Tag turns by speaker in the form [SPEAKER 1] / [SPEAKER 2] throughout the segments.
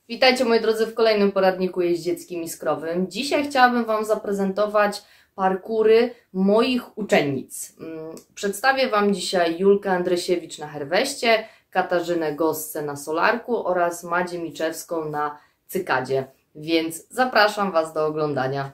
[SPEAKER 1] Witajcie moi drodzy w kolejnym poradniku jeździeckim i skrowym. Dzisiaj chciałabym Wam zaprezentować parkury moich uczennic. Przedstawię Wam dzisiaj Julkę Andrysiewicz na Herweście, Katarzynę Gossce na Solarku oraz Madzię Miczewską na Cykadzie. Więc zapraszam Was do oglądania.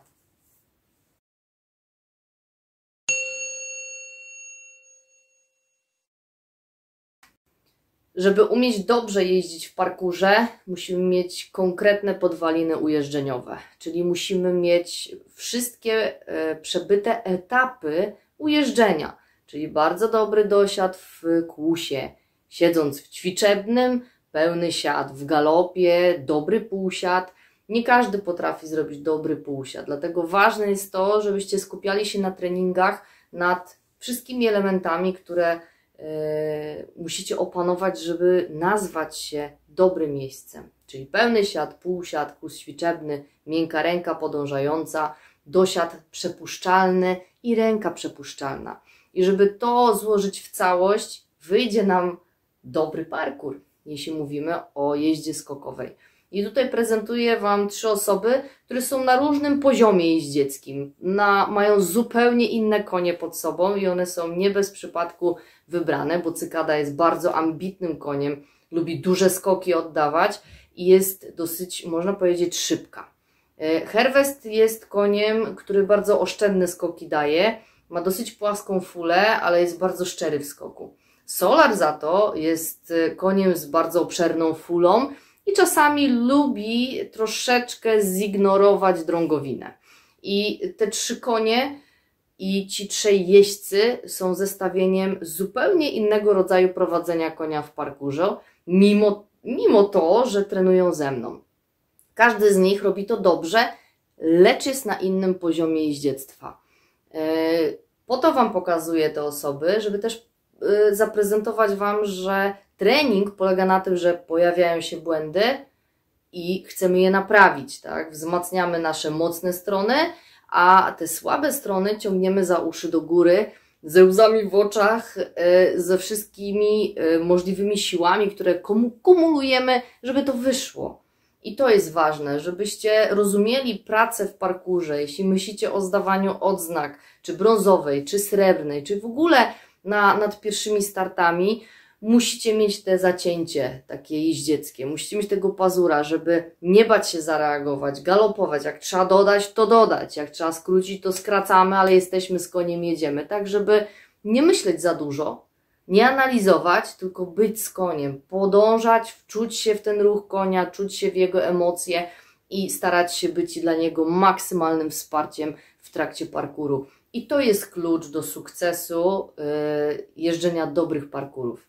[SPEAKER 1] Żeby umieć dobrze jeździć w parkurze, musimy mieć konkretne podwaliny ujeżdżeniowe, czyli musimy mieć wszystkie przebyte etapy ujeżdżenia, czyli bardzo dobry dosiad w kłusie, siedząc w ćwiczebnym, pełny siad w galopie, dobry półsiad. Nie każdy potrafi zrobić dobry półsiad, dlatego ważne jest to, żebyście skupiali się na treningach nad wszystkimi elementami, które musicie opanować, żeby nazwać się dobrym miejscem. Czyli pełny siad, półsiad, kłus ćwiczebny, miękka ręka podążająca, dosiad przepuszczalny i ręka przepuszczalna. I żeby to złożyć w całość, wyjdzie nam dobry parkour, jeśli mówimy o jeździe skokowej. I tutaj prezentuję Wam 3 osoby, które są na różnym poziomie jeździeckim. Mają zupełnie inne konie pod sobą i one są nie bez przypadku wybrane, bo Cykada jest bardzo ambitnym koniem, lubi duże skoki oddawać i jest dosyć, można powiedzieć, szybka. Herwest jest koniem, który bardzo oszczędne skoki daje, ma dosyć płaską fulę, ale jest bardzo szczery w skoku. Solar za to jest koniem z bardzo obszerną fulą i czasami lubi troszeczkę zignorować drągowinę. I te 3 konie i ci 3 jeźdźcy są zestawieniem zupełnie innego rodzaju prowadzenia konia w parkurze, mimo to, że trenują ze mną. Każdy z nich robi to dobrze, lecz jest na innym poziomie jeździectwa. Po to Wam pokazuję te osoby, żeby też zaprezentować Wam, że trening polega na tym, że pojawiają się błędy i chcemy je naprawić, tak? Wzmacniamy nasze mocne strony, a te słabe strony ciągniemy za uszy do góry, ze łzami w oczach, ze wszystkimi możliwymi siłami, które kumulujemy, żeby to wyszło. I to jest ważne, żebyście rozumieli pracę w parkurze, jeśli myślicie o zdawaniu odznak, czy brązowej, czy srebrnej, czy w ogóle nad pierwszymi startami, musicie mieć te zacięcie takie jeździeckie, musicie mieć tego pazura, żeby nie bać się zareagować, galopować, jak trzeba dodać, to dodać, jak trzeba skrócić, to skracamy, ale jesteśmy z koniem, jedziemy, tak żeby nie myśleć za dużo, nie analizować, tylko być z koniem, podążać, wczuć się w ten ruch konia, czuć się w jego emocje i starać się być dla niego maksymalnym wsparciem w trakcie parkuru. I to jest klucz do sukcesu jeżdżenia dobrych parkurów.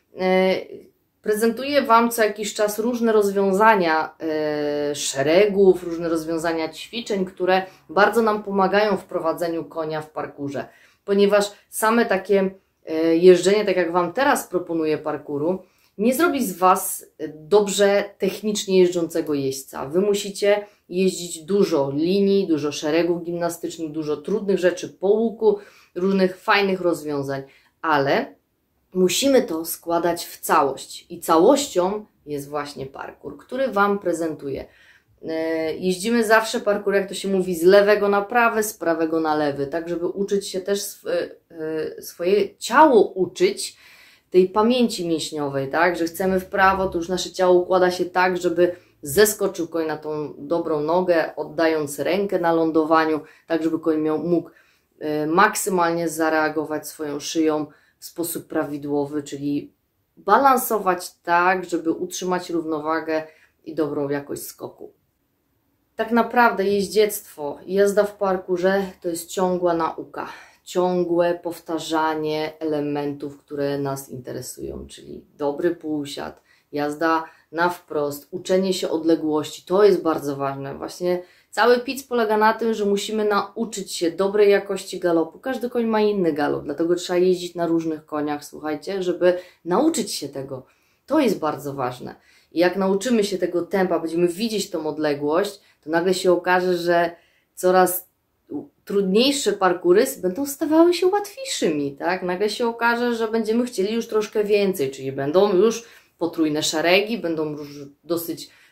[SPEAKER 1] Prezentuję Wam co jakiś czas różne rozwiązania szeregów, różne rozwiązania ćwiczeń, które bardzo nam pomagają w prowadzeniu konia w parkurze, ponieważ same takie jeżdżenie, tak jak Wam teraz proponuję parkuru, nie zrobi z Was dobrze technicznie jeżdżącego jeźdźca. Wy musicie jeździć dużo linii, dużo szeregów gimnastycznych, dużo trudnych rzeczy po łuku, różnych fajnych rozwiązań, ale musimy to składać w całość i całością jest właśnie parkur, który Wam prezentuję. Jeździmy zawsze parkur, jak to się mówi, z lewego na prawy, z prawego na lewy, tak żeby uczyć się też swoje ciało uczyć tej pamięci mięśniowej, tak, że chcemy w prawo, to już nasze ciało układa się tak, żeby zeskoczył koń na tą dobrą nogę, oddając rękę na lądowaniu, tak żeby koń mógł maksymalnie zareagować swoją szyją w sposób prawidłowy, czyli balansować tak, żeby utrzymać równowagę i dobrą jakość skoku. Tak naprawdę jeździectwo i jazda w parkurze to jest ciągła nauka, ciągłe powtarzanie elementów, które nas interesują, czyli dobry półsiad, jazda na wprost, uczenie się odległości, to jest bardzo ważne. Właśnie cały pic polega na tym, że musimy nauczyć się dobrej jakości galopu. Każdy koń ma inny galop, dlatego trzeba jeździć na różnych koniach, słuchajcie, żeby nauczyć się tego. To jest bardzo ważne. I jak nauczymy się tego tempa, będziemy widzieć tą odległość, to nagle się okaże, że coraz trudniejsze parkury będą stawały się łatwiejszymi, tak? Nagle się okaże, że będziemy chcieli już troszkę więcej, czyli będą już potrójne szeregi, będą już dosyć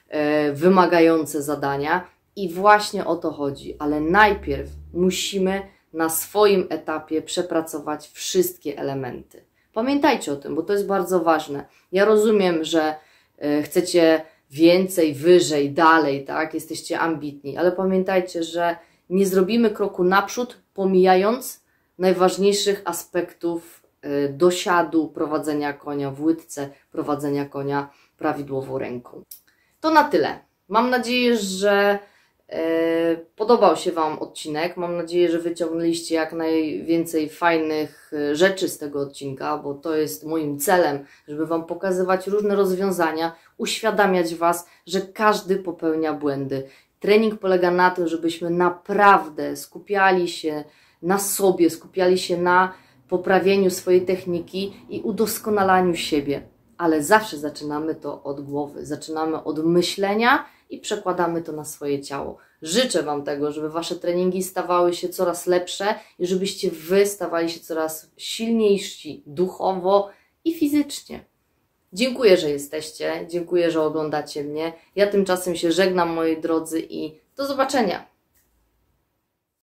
[SPEAKER 1] wymagające zadania i właśnie o to chodzi. Ale najpierw musimy na swoim etapie przepracować wszystkie elementy. Pamiętajcie o tym, bo to jest bardzo ważne. Ja rozumiem, że chcecie więcej, wyżej, dalej, tak? Jesteście ambitni, ale pamiętajcie, że nie zrobimy kroku naprzód, pomijając najważniejszych aspektów dosiadu, prowadzenia konia w łydce, prowadzenia konia prawidłową ręką. To na tyle. Mam nadzieję, że podobał się Wam odcinek. Mam nadzieję, że wyciągnęliście jak najwięcej fajnych rzeczy z tego odcinka, bo to jest moim celem, żeby Wam pokazywać różne rozwiązania, uświadamiać Was, że każdy popełnia błędy. Trening polega na tym, żebyśmy naprawdę skupiali się na sobie, skupiali się na poprawieniu swojej techniki i udoskonalaniu siebie. Ale zawsze zaczynamy to od głowy, zaczynamy od myślenia i przekładamy to na swoje ciało. Życzę Wam tego, żeby Wasze treningi stawały się coraz lepsze i żebyście Wy stawali się coraz silniejsi duchowo i fizycznie. Dziękuję, że jesteście, dziękuję, że oglądacie mnie. Ja tymczasem się żegnam, moi drodzy, i do zobaczenia.